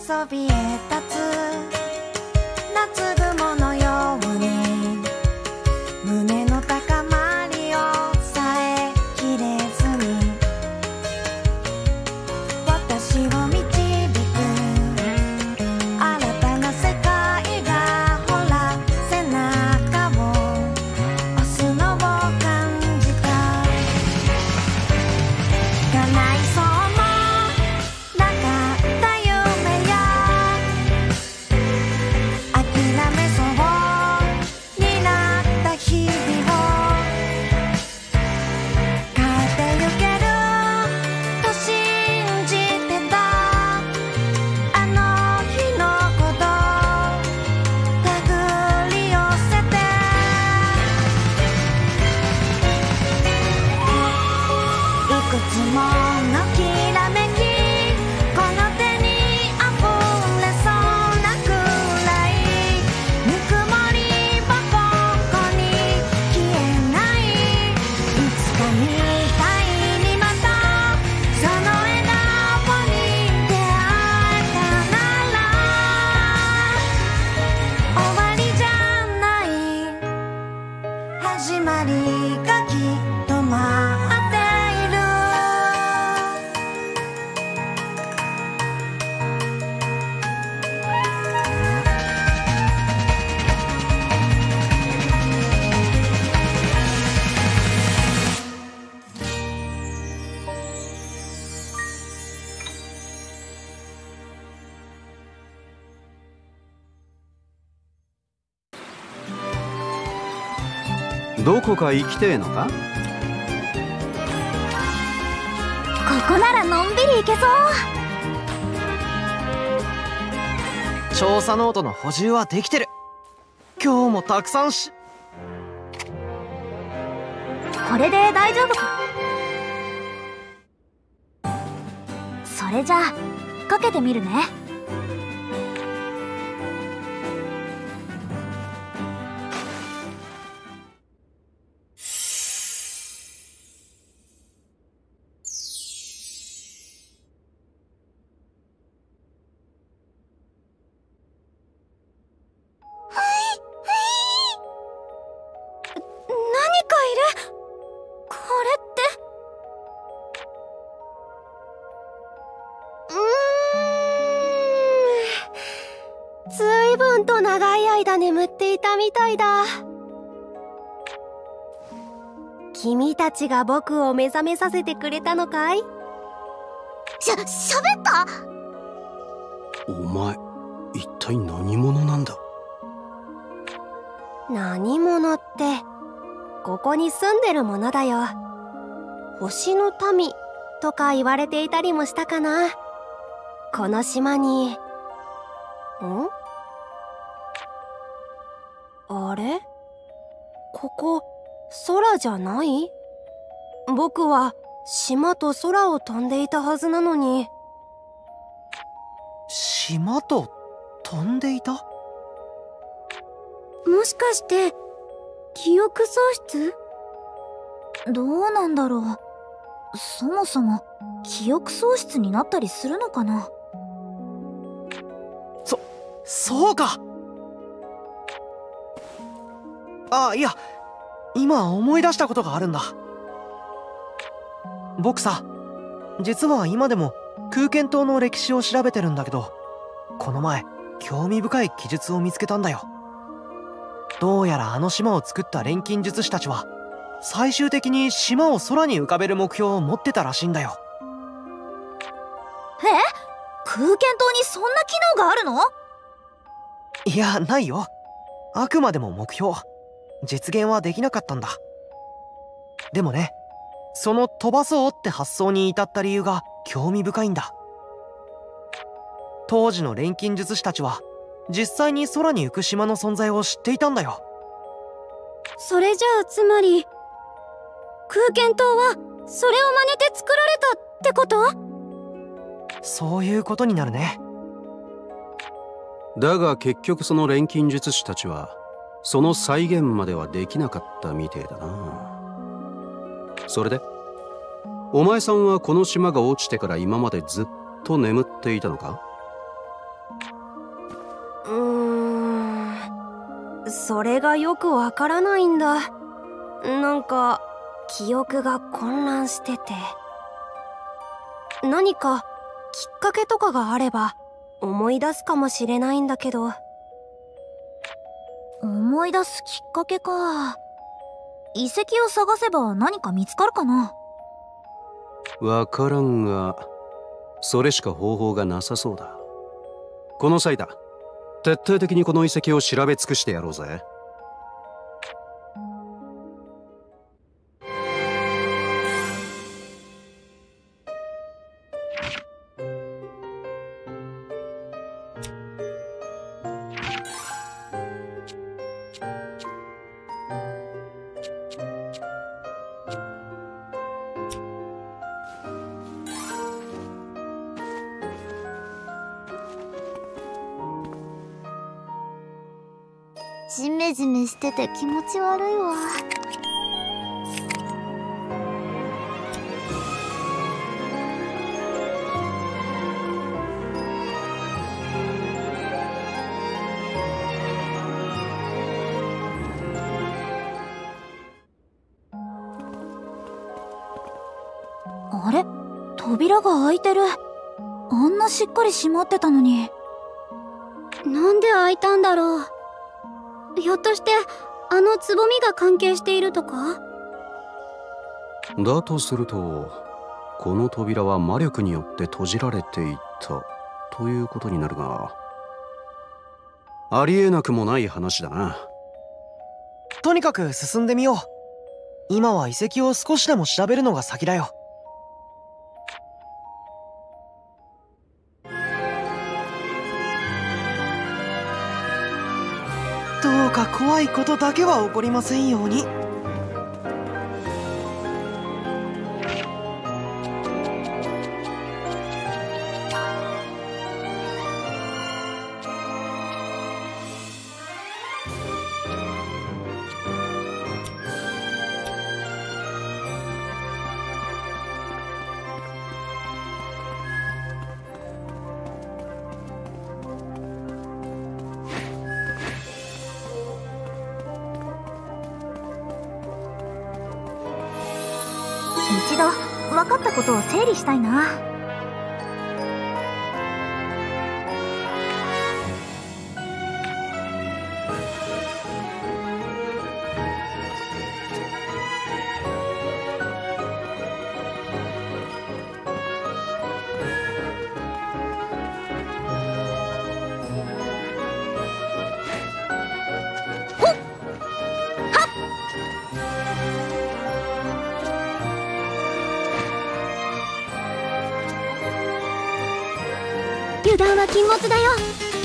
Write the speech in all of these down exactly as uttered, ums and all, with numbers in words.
そびえ立つ夏雲のように胸の高まりをさえきれずに私を導く新たな世界がほら背中を押すのを感じた叶いそうもなかった夢や諦めそうになった日々を変えてゆけると信じてたあの日のこと手繰り寄せていくつものきらめきこの手にあふれそうなくらいぬくもりはここに消えないいつかみたいにまたその笑顔に出会えたなら終わりじゃない始まりがきっと待っているどこか行きてえのか？ ここならのんびり行けそう。 調査ノートの補充はできてる。今日もたくさんしこれで大丈夫か？それじゃあかけてみるね。何かいる。これってうーんずいぶんと長い間眠っていたみたいだ。君たちが僕を目覚めさせてくれたのかい？しゃ、喋った？ お前一体何者なんだ？ 何者ってここに住んでるものだよ。星の民とか言われていたりもしたかな。この島に。ん？あれ？ここ空じゃない？僕は島と空を飛んでいたはずなのに。 島と飛んでいた？ もしかして記憶喪失？どうなんだろう。そもそも記憶喪失になったりするのかな。 そそうか。あ、いや今思い出したことがあるんだ。僕さ、実は今でも空間島の歴史を調べてるんだけど、この前興味深い記述を見つけたんだよ。どうやらあの島を作った錬金術師たちは最終的に島を空に浮かべる目標を持ってたらしいんだよ。 え？空間島にそんな機能があるの？ いや、ないよ。あくまでも目標。実現はできなかったんだ。でもね、その飛ばそうって発想に至った理由が興味深いんだ。当時の錬金術師たちは実際に空に浮く島の存在を知っていたんだよ。 それじゃあつまり空間島はそれを真似て作られたってこと？ そういうことになるね。 だが結局その錬金術師たちはその再現まではできなかったみてえだな。それでお前さんはこの島が落ちてから今までずっと眠っていたのか？ それがよくわからないんだ。なんか記憶が混乱してて。何かきっかけとかがあれば思い出すかもしれないんだけど。 思い出すきっかけか。遺跡を探せば何か見つかるかな。 わからんが、それしか方法がなさそうだ。この際だ、徹底的にこの遺跡を調べ尽くしてやろうぜ。 ジメジメしてて気持ち悪いわ。あれ？扉が開いてる。あんなしっかり閉まってたのに。 なんで開いたんだろう。ひょっとしてあのつぼみが関係しているとか？ だとすると、この扉は魔力によって閉じられていたということになるが、ありえなくもない話だな。 とにかく進んでみよう。今は遺跡を少しでも調べるのが先だよ。どうか怖いことだけは起こりませんように。 一度分かったことを整理したいな。 油断は禁物だよ。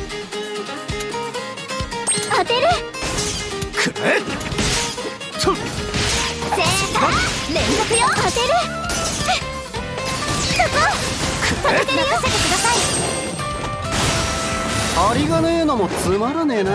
当てる。 くれっと正解。連続よ。当てる。そこ当ててるよ。任せてください。 ありがねえのもつまらねえな。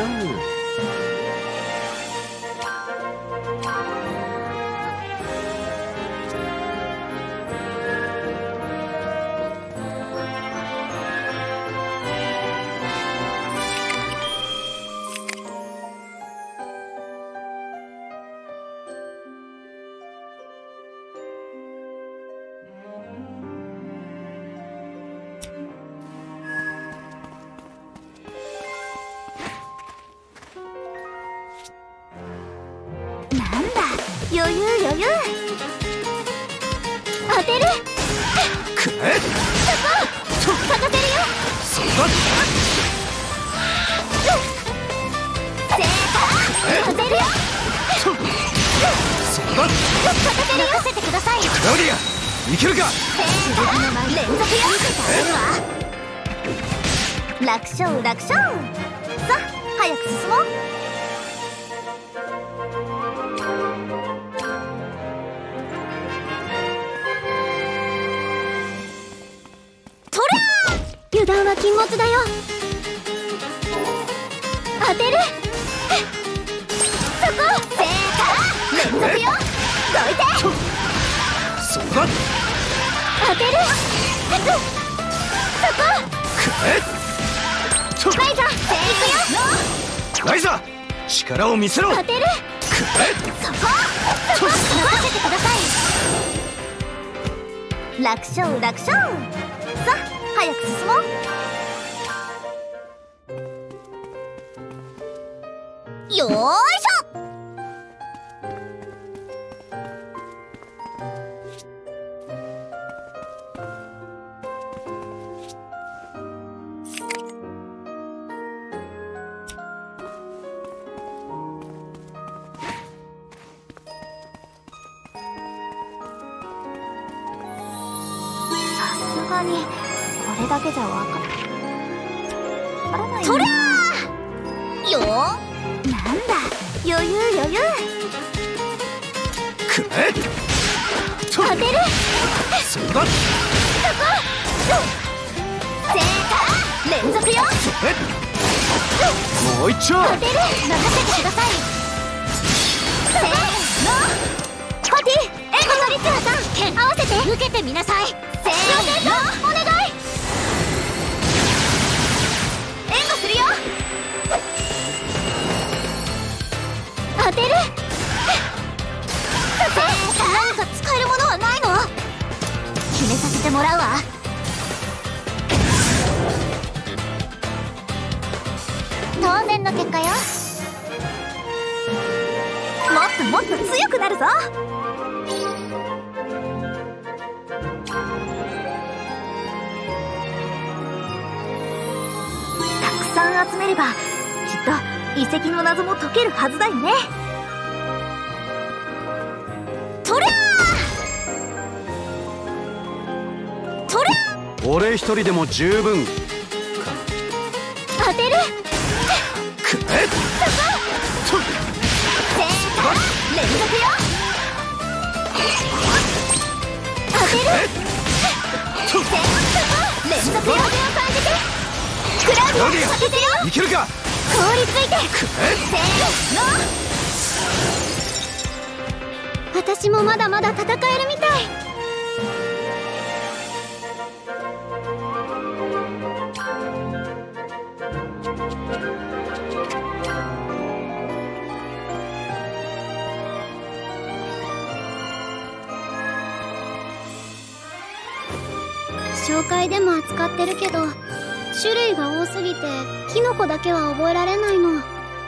なんだ、余裕余裕。 当てる。 くれっそこ咲かせるよ。 そんな正解。当てるよ。 そんな咲かせるよ。任せてください。 クラウディア、いけるか。 正解。連続よ。 当てるわ。楽勝楽勝。さあ早く進もう。 油断は禁物だよ。当てる。そこ正解。連続よ。どいて。 そんな当てる。そこくれっとライザー。いくよ。 ライザ力を見せろ。 当てる。 くれ。 そこそこ任せてください。 楽勝楽勝。さあ早く進もう。よーいしょ。さすがにこれだけじゃわからない。そりゃーよー。なんだ余裕余裕。 くれ。 当てる。 そんだ。 正解。連続よ。 もう一丁。 当てる。任せてください。せーの。パティ、エマトリツラさん、剣合わせて受けてみなさい。せーの、お願い。援護するよ。当てる。何か使えるものはないの？決めさせてもらうわ。当然の結果よ。もっともっと強くなるぞ。たくさん集めればきっと遺跡の謎も解けるはずだよね。とりゃーとりゃー。 俺一人でも十分か。 当てる。 くれ。 連続よ。当てる。連続よ。風を感じて。クラウドを当ててよ。 いけるか。 凍りついて。せーの。私もまだまだ戦えるみたい。紹介でも扱ってるけど種類が多すぎてキノコだけは覚えられないの。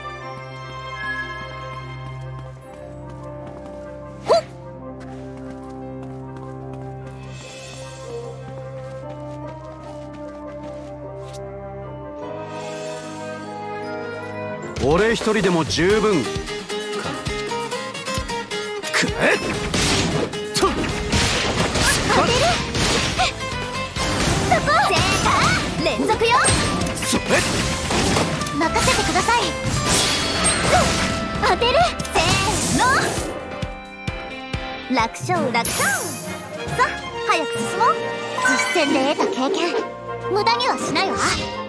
ほっ。 俺一人でも十分か。くれ。とっ。 当てる。そこ。正解。連続よ。 それ。 任せてください。当てる。せーの。 楽勝楽勝。さあ早く進もう。 実践で得た経験無駄にはしないわ。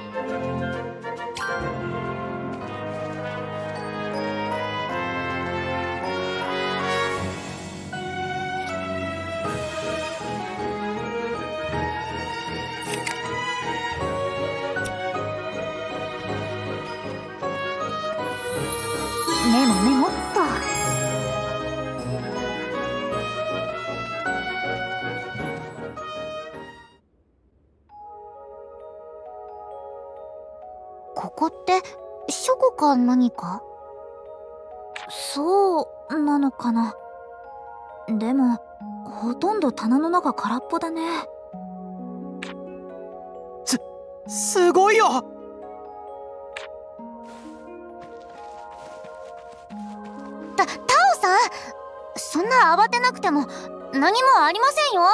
メモメモっと。 ここって書庫か何か？ そうなのかな。でもほとんど棚の中空っぽだね。 すすごいよ。 たタオさん、そんな慌てなくても何もありませんよ。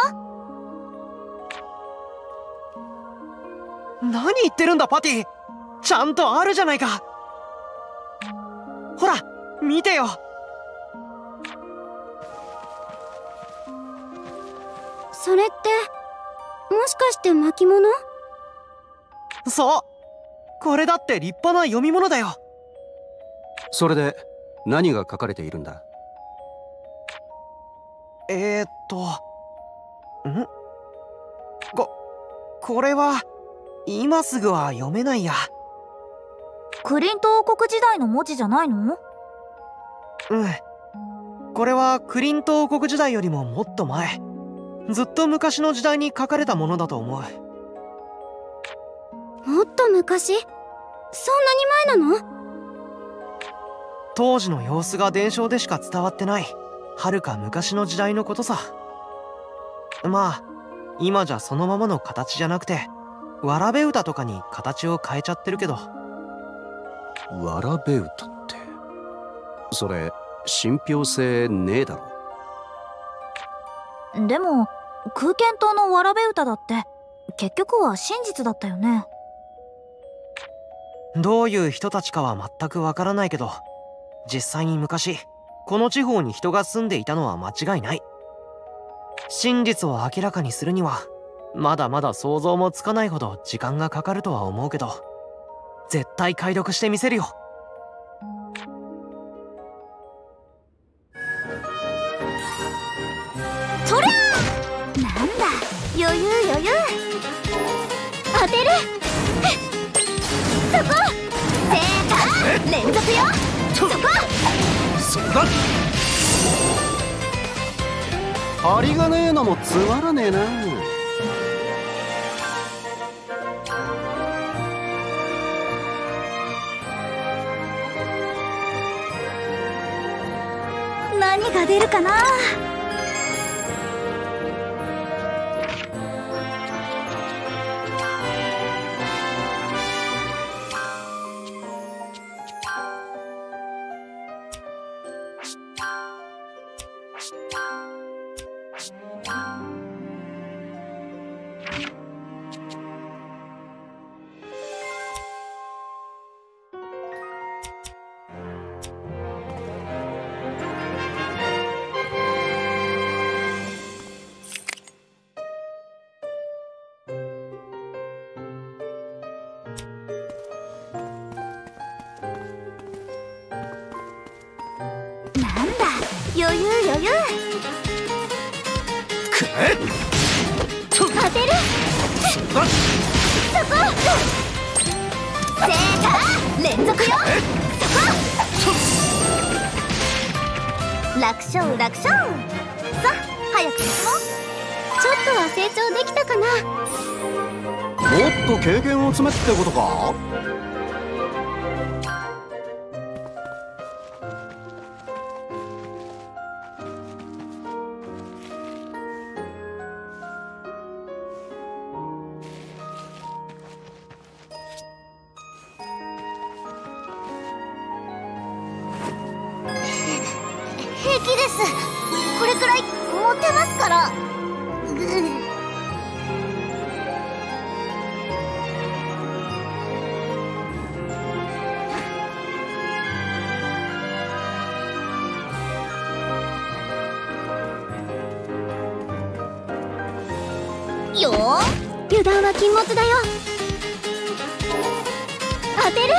何言ってるんだパティ。ちゃんとあるじゃないか。ほら見てよ。 それってもしかして巻物？ そう、これだって立派な読み物だよ。 それで何が書かれているんだ？ えーっとんここれは今すぐは読めないや。 クリント王国時代の文字じゃないの？ うん。これはクリント王国時代よりももっと前、ずっと昔の時代に書かれたものだと思う。 もっと昔？そんなに前なの？ 当時の様子が伝承でしか伝わってない遥か昔の時代のことさ。まあ今じゃそのままの形じゃなくてわらべ歌とかに形を変えちゃってるけど。 わらべ歌ってそれ信憑性ねえだろ。 でも空間島のわらべ歌だって結局は真実だったよね。 どういう人たちかは全くわからないけど、実際に昔この地方に人が住んでいたのは間違いない。真実を明らかにするにはまだまだ想像もつかないほど時間がかかるとは思うけど、絶対解読してみせるよ。 そりゃー、なんだ余裕余裕。当てる。そこ正解連続よ。そこそだ張りがねえのもつまらねえな。 何が出るかな。 余裕余裕。当てる。そこ正解連続よ。そこ楽勝楽勝。さあ早く進もう。ちょっとは成長できたかな。 もっと経験を積めってことか。 平気です。これくらい持てますから。よー、油断は禁物だよ。当てる。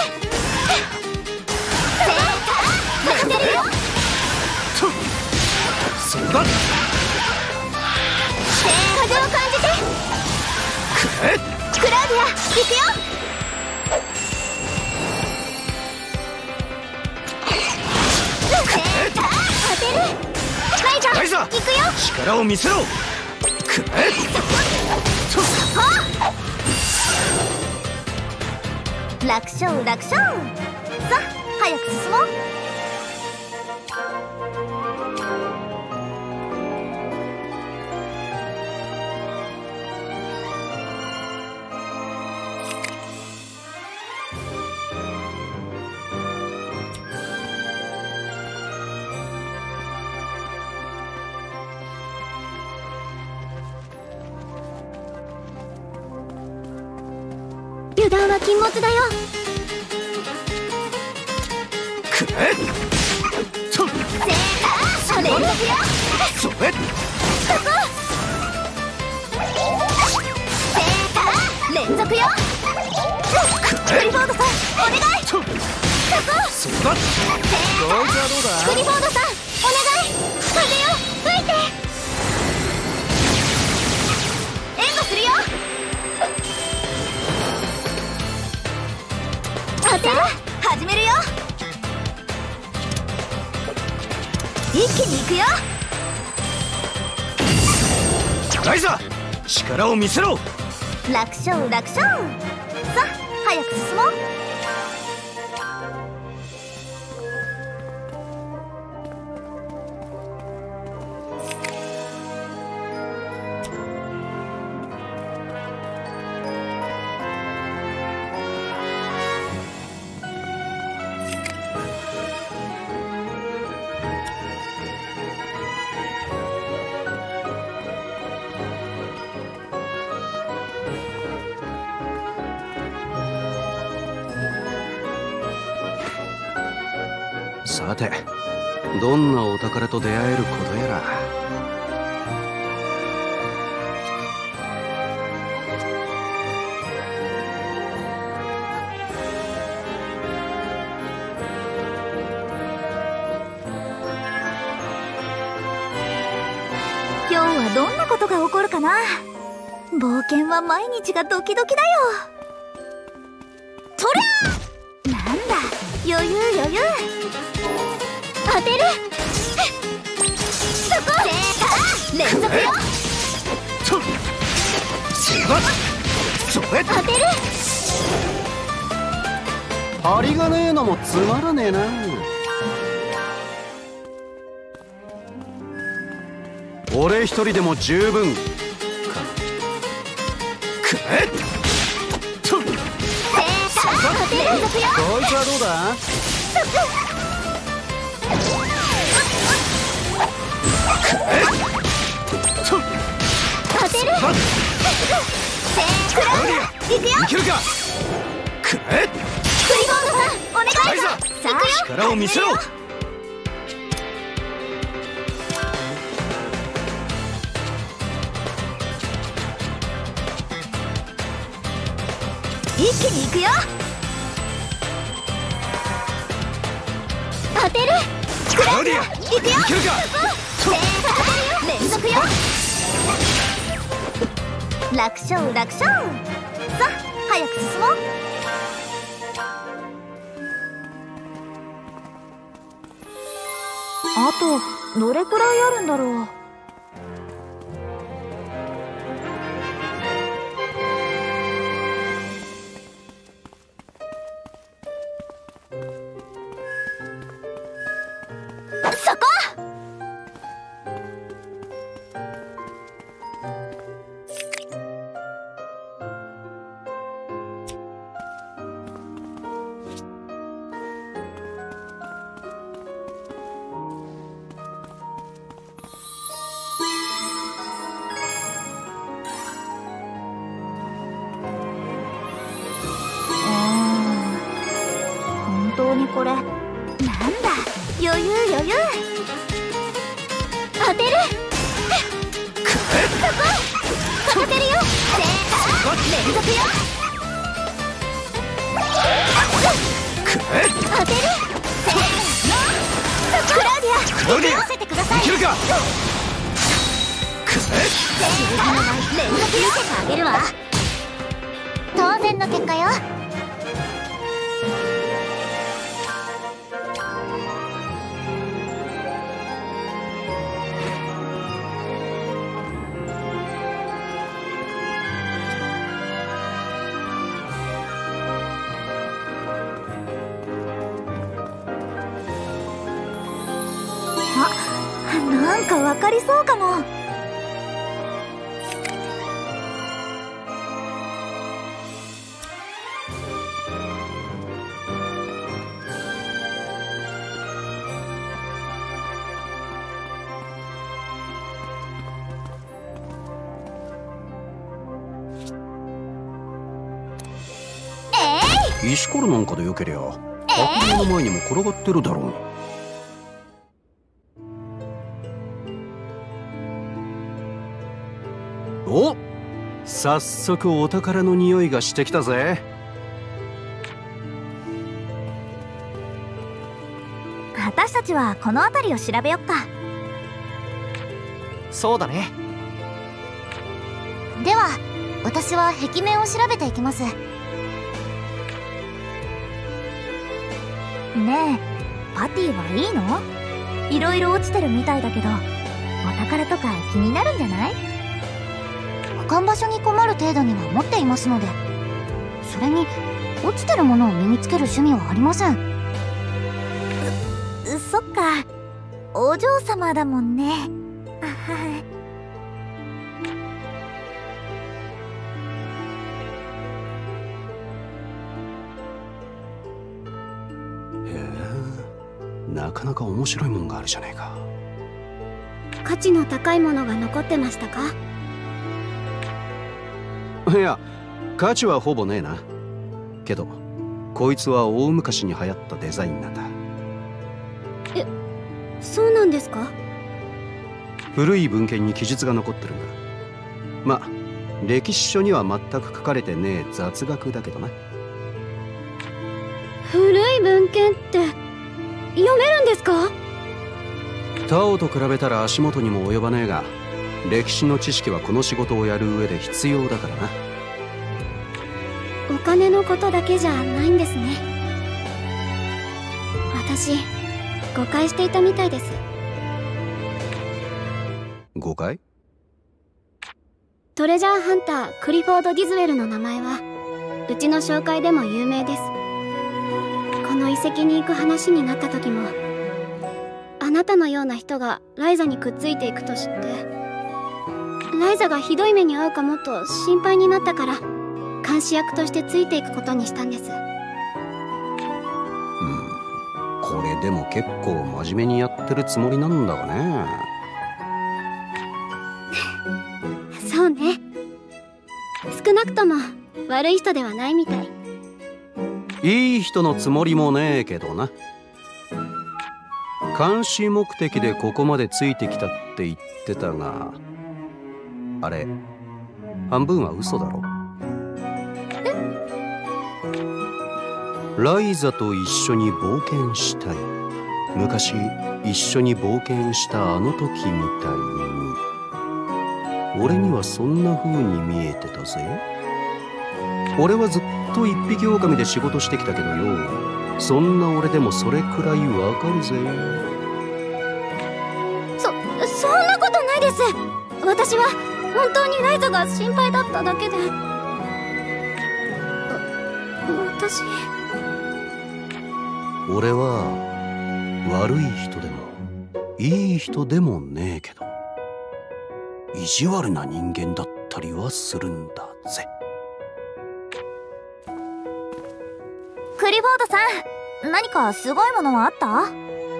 正解当てるよ。 そうだ風を感じて。クラウディア行くよ。正解当てる。ライザー行くよ。 力を見せろ。 楽勝楽勝。さあ早く進もう。油断は禁物だよ。 くれ正解連続よ。 それそこ正解連続よ。クリフォードさんお願い。そこそうだ。 正解クリフォードさんお願い。風よ吹いて。援護するよ。当てる。 ライザ力を見せろ。 楽勝楽勝。さあ早く進もう。 さてどんなお宝と出会えることやら。 今日はどんなことが起こるかな。冒険は毎日がドキドキだよ。とりゃなんだ余裕余裕。当てる。そこ連続よ。 それ当てる。 張りがねえのもつまらねえな。俺一人でも十分か。くえっとこいつはどうだ。 当てる。いくよ。 いけるか。くえっクリボードさんお願いだ。さあ力を見せろ。 一気に行くよ。当てる。クラウディア行くよ。いけるか。連続よ。楽勝楽勝。さあ早く進もう。あとどれくらいあるんだろう。そこ。本当にこれなんだ余裕余裕。当てる。そこ当てるよ。連続よ。当てる。せーの。クラウディアクラウディア合わせてください。 いけるか。 連続見せてあげるわ。当然の結果よ。なんかわかりそうかも。 石ころなんかでよけりゃ白竜の前にも転がってるだろう。お、早速お宝の匂いがしてきたぜ。 私たちはこの辺りを調べよっか。 そうだね。 では私は壁面を調べていきます。 ねえパティはいいの？いろいろ落ちてるみたいだけどお宝とか気になるんじゃない？ かん場所に困る程度には持っていますので。それに落ちてるものを身につける趣味はありません。そっか、お嬢様だもんね。あはは。 なかなか面白いもんがあるじゃねえか。 価値の高いものが残ってましたか？ いや、価値はほぼねえな。けどこいつは大昔に流行ったデザインなんだ。 え、そうなんですか？ 古い文献に記述が残ってるんだ。ま、歴史書には全く書かれてねえ雑学だけどな。 古い文献って読めるんですか？ タオと比べたら足元にも及ばねえが、歴史の知識はこの仕事をやる上で必要だからな。 お金のことだけじゃないんですね。私、誤解していたみたいです。 誤解？ トレジャーハンタークリフォード・ディズウェルの名前はうちの紹介でも有名です。この遺跡に行く話になった時も、あなたのような人がライザにくっついていくと知って、ライザがひどい目に遭うかもと心配になったから、監視役としてついていくことにしたんです。 うん、これでも結構真面目にやってるつもりなんだがね。 そうね。少なくとも悪い人ではないみたい。 いい人のつもりもねえけどな。監視目的でここまでついてきたって言ってたが、あれ半分は嘘だろ。ライザと一緒に冒険したい。昔一緒に冒険したあの時みたいに。俺にはそんな風に見えてたぜ。俺はずっと一匹狼で仕事してきたけどよ、そんな俺でもそれくらいわかるぜ。 そ、そんなことないです。私は本当にライザが心配だっただけで。私、 俺は悪い人でもいい人でもねえけど、意地悪な人間だったりはするんだぜ。 クリフォードさん、何かすごいものはあった？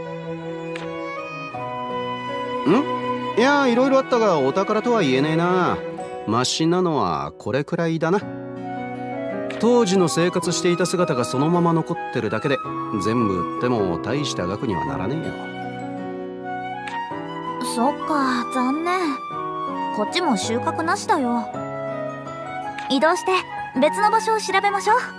ん？いや、いろいろあったがお宝とは言えねえな。マシなのはこれくらいだな。当時の生活していた姿がそのまま残ってるだけで、全部売っても大した額にはならねえよ。 そっか、残念。こっちも収穫なしだよ。移動して別の場所を調べましょう。